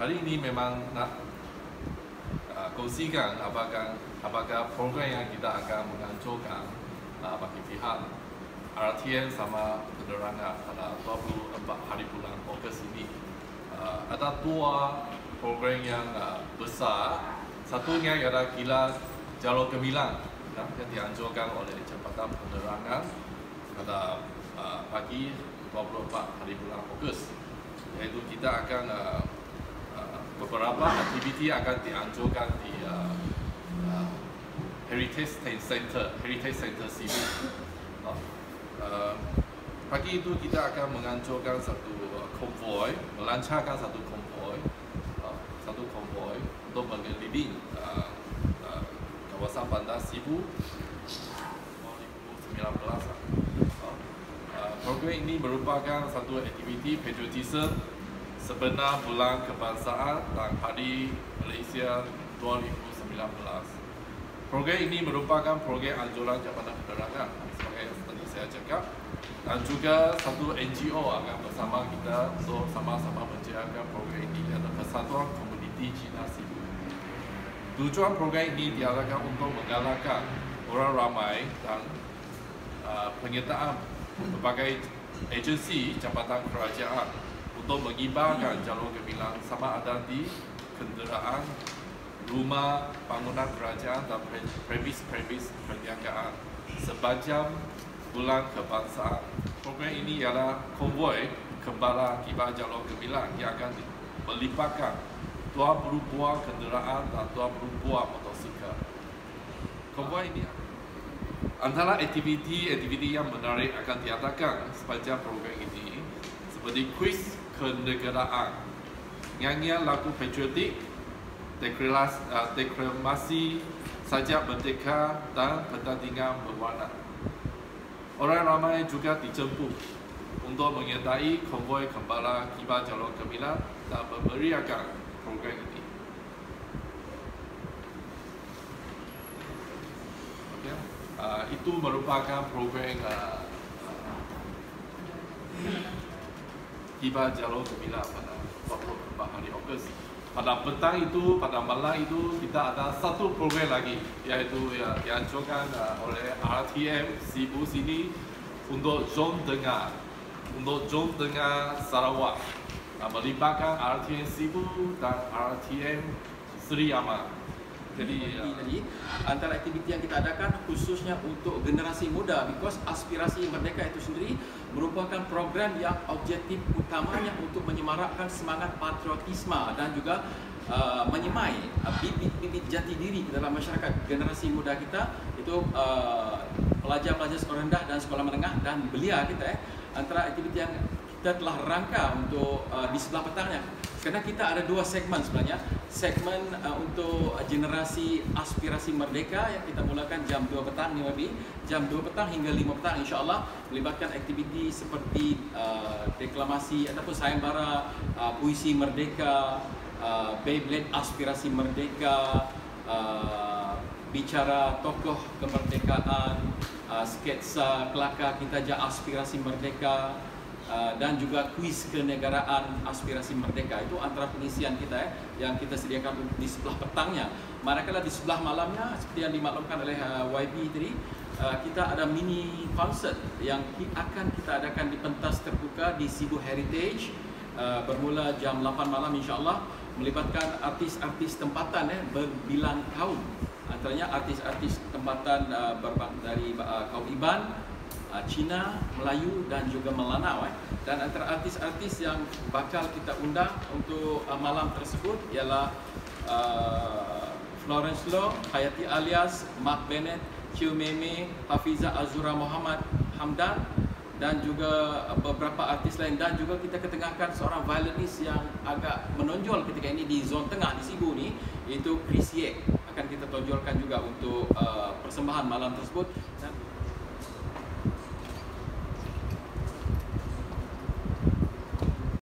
hari ini memang nak kongsikan apakah program yang kita akan menganjurkan bagi pihak RTM sama penerangan pada 24 hari bulan Ogos ini. Ada dua program yang besar. Satunya ialah Kilat Jalur Gemilang yang dianjurkan oleh Jabatan Penerangan pada pagi 24 hari bulan Ogos. Iaitu kita akan beberapa aktiviti akan dianjurkan di Heritage Center Sibu. Pagi itu kita akan menganjurkan satu konvoi, melancarkan satu konvoi untuk mengelilingi kawasan bandar Sibu 2019. Program ini merupakan satu aktiviti patriotisme sebenar Bulan Kebangsaan dan Hari Malaysia 2019. Program ini merupakan program anjuran Jabatan Penerangan sebagai yang tadi saya cakap, dan juga satu NGO akan bersama kita untuk sama-sama menjalankan program ini, iaitu Persatuan Komuniti Cina Sibu. Tujuan program ini diarahkan untuk menggalakkan orang ramai dan penyertaan berbagai agensi jabatan kerajaan untuk mengibarkan jalur gemilang sama ada di kenderaan, rumah, bangunan kerajaan dan premis-premis perniagaan sepanjang Bulan Kebangsaan. Program ini ialah konvoi Gembala Kibar Jalur Gemilang yang akan melibatkan 20 buah kenderaan dan 20 buah motosikal. Konvoi ini antara aktiviti yang menarik akan diadakan sepanjang program ini seperti kuis kenegaraan, nyanyian lagu patriotik, deklamasi sajak merdeka dan pertandingan berwarna. Orang ramai juga dijemput untuk menyertai konvoi Gembala Kibar Jalur Gemilang dan memeriahkan program ini. Okay. Itu merupakan program Kibar Jalur Gemilang pada 24 hari Ogos. Pada petang itu, pada malam itu kita ada satu program lagi, iaitu yang dianjurkan oleh RTM Sibu sini untuk zon tengah, Sarawak, melibatkan RTM Sibu dan RTM Seri Aman. Jadi antara aktiviti yang kita adakan khususnya untuk generasi muda, because aspirasi merdeka itu sendiri merupakan program yang objektif utamanya untuk menyemarakkan semangat patriotisme dan juga menyemai bibit-bibit jati diri dalam masyarakat. Generasi muda kita itu pelajar-pelajar sekolah rendah dan sekolah menengah dan belia kita antara aktiviti yang kita telah rangka untuk di sebelah petangnya. Karena kita ada dua segmen sebenarnya. Segmen untuk generasi aspirasi merdeka yang kita mulakan jam 2 petang, jam 2 petang hingga 5 petang insya-Allah, melibatkan aktiviti seperti deklamasi ataupun sayembara puisi merdeka, Beyblade aspirasi merdeka, bicara tokoh kemerdekaan, sketsa kelakar Kintaja aspirasi merdeka, dan juga kuis kenegaraan aspirasi merdeka. Itu antara pengisian kita yang kita sediakan di sebelah petangnya. Manakala di sebelah malamnya seperti yang dimaklumkan oleh YB tadi, kita ada mini concert yang akan kita adakan di pentas terbuka di Sibu Heritage bermula jam 8 malam insya-Allah, melibatkan artis-artis tempatan berbilang kaum. Antaranya artis-artis tempatan dari kaum Iban, Cina, Melayu dan juga Melanau. Dan antara artis-artis yang bakal kita undang untuk malam tersebut ialah Florence Loh, Hayati Alias, Mark Bennett, Chiu Meme, Hafiza Azura Muhammad Hamdan dan juga beberapa artis lain. Dan juga kita ketengahkan seorang violinis yang agak menonjol ketika ini di zon tengah di Sibu ni, iaitu Chris Yek. Akan kita tonjolkan juga untuk persembahan malam tersebut. Dan